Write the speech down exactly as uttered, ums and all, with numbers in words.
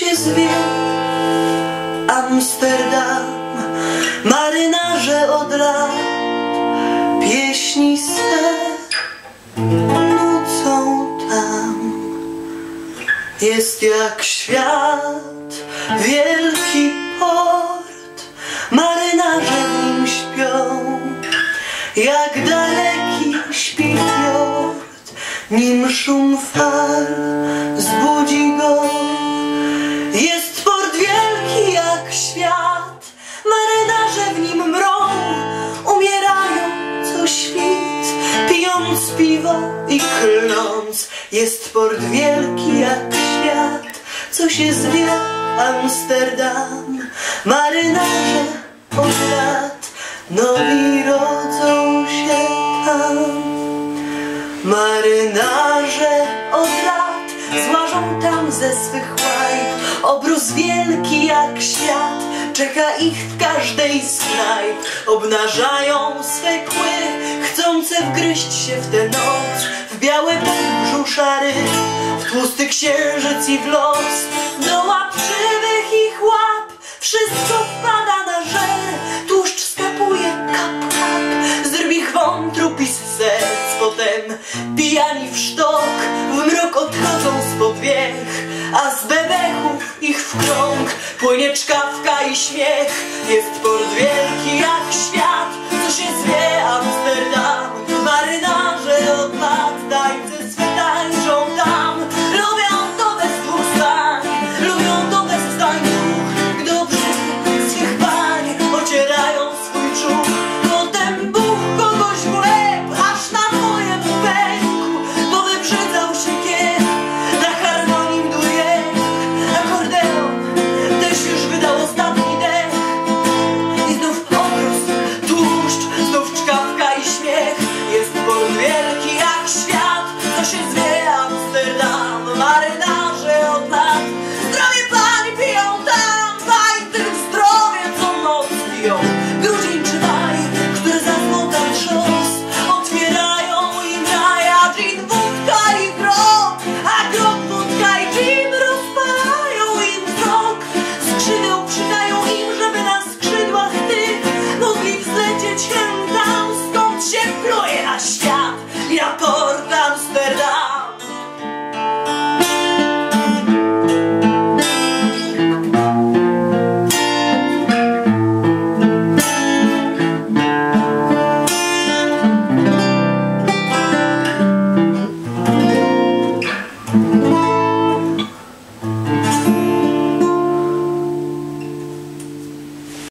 się zwie. Amsterdam, marynarze od lat pieśni swe nucą tam. Jest jak świat, wielki port, marynarze w nim śpią. Jak daleki śpi fiord, nim szum fal zbudzi go. Jest port wielki jak świat, marynarze w nim mrą. Umierają co świt, pijąc piwo i klnąc. Jest port wielki jak świat, co się zwie Amsterdam. Marynarze od lat nowi rodzą się tam. Marynarze od lat złażą tam ze swych łajb. Obrus wielki jak świat czeka ich w każdej z knajp. Obnażają swe kły, chcące wgryźć się w tę noc, w białe podbrzuszza ryb, w tłusty księżyc i w los. Do łap żywych ich łap wszystko wpada na żer. Tłuszcz skapuje kap, kap z rybich wątrób i z serc. Potem pijani w sztok w mrok odchodzą spod wiech, a z bebechów ich w krąg płynie czkawka i śmiech. Jest port wielki jak świat, co się zwie